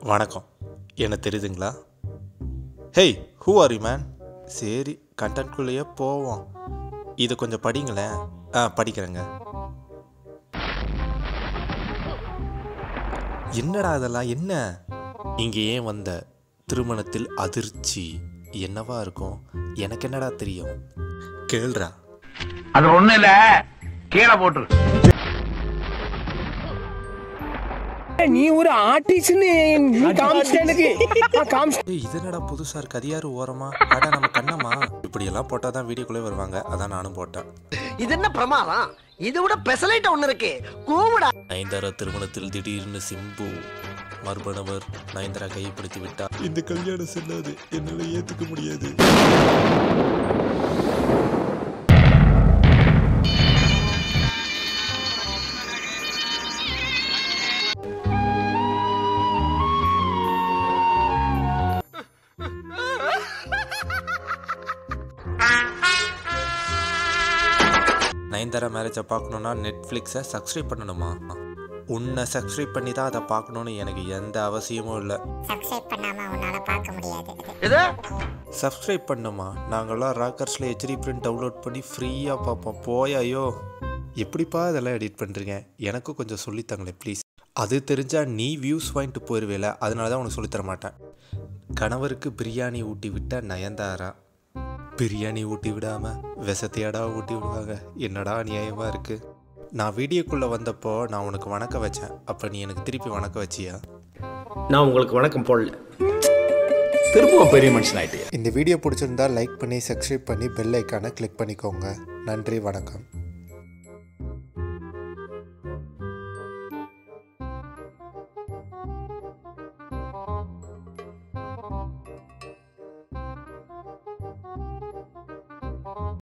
வணக்கம். என்ன தெரியுதுங்களா? Hey, who are you man? சரி, கண்டென்ட்குள்ளேயே போவோம். இது கொஞ்சம் படிங்களேன். படிக்கிறேங்க. என்னடா அதெல்லாம் என்ன? இங்கே ஏன் வந்த? திருமணத்தில் அதிர்ச்சி என்னவா இருக்கும்? எனக்கு என்னடா தெரியும்? கேள்றா. அது ஒண்ணு இல்ல, கீழே போட்டு. நீ ஒரு ஆர்டிஸ்ட்னு இது என்னடா புதுசா இருக்கு? அது யாரு ஓரமா? அடா நம்ம கண்ணம்மா. இப்படி எல்லாம் போட்டாதான் வீடியோக்குள்ளே வருவாங்க. அதான் நானும் போட்டேன். இது என்ன பிரமாதம்? இதை விட பெசலைட் ஒண்ணு இருக்கு. கூவுடா. நயன்தாரா திருமணத்தில் திடீர்னு சிம்பு மர்மனவர் நயன்தாரா கைப்படுத்தி விட்டார். இந்த கல்யாணம் செல்லாது, என்னால ஏத்துக்க முடியாது. நயன்தாரா மேரேஜை பார்க்கணுன்னா நெட்ஃப்ளிக்ஸை சப்ஸ்கிரைப் பண்ணணுமா? உன்னை சப்ஸ்கிரைப் பண்ணி தான் அதை பார்க்கணுன்னு எனக்கு எந்த அவசியமும் இல்லை. சப்ஸ்கிரைப் பண்ணுமா? நாங்கள்லாம் ராக்கர்ஸில் ஹெச்டி பிரிண்ட் டவுன்லோட் பண்ணி ஃப்ரீயாக பார்ப்போம். போயாயோ, எப்படிப்பா இதெல்லாம் எடிட் பண்ணுறீங்க? எனக்கும் கொஞ்சம் சொல்லித்தாங்களே ப்ளீஸ். அது தெரிஞ்சால் நீ வியூஸ் வாங்கிட்டு போயிடுவேல, அதனால தான் உனக்கு சொல்லித்தர மாட்டேன். கணவருக்கு பிரியாணி ஊட்டி விட்ட நயன்தாரா பிரியாணி ஊட்டி விடாமல் விஷத்தையாடா ஊட்டி விடுவாங்க. என்னடா நியாயமாக இருக்குது? நான் வீடியோக்குள்ளே வந்தப்போ நான் உனக்கு வணக்கம் வச்சேன். அப்போ நீ எனக்கு திருப்பி வணக்கம் வச்சியா? நான் உங்களுக்கு வணக்கம் போடல, திரும்பவும் பெரிய மனுஷன் ஆயிட்டேன். இந்த வீடியோ பிடிச்சிருந்தா லைக் பண்ணி சப்ஸ்கிரைப் பண்ணி பெல் ஐக்கானை கிளிக் பண்ணிக்கோங்க. நன்றி, வணக்கம்.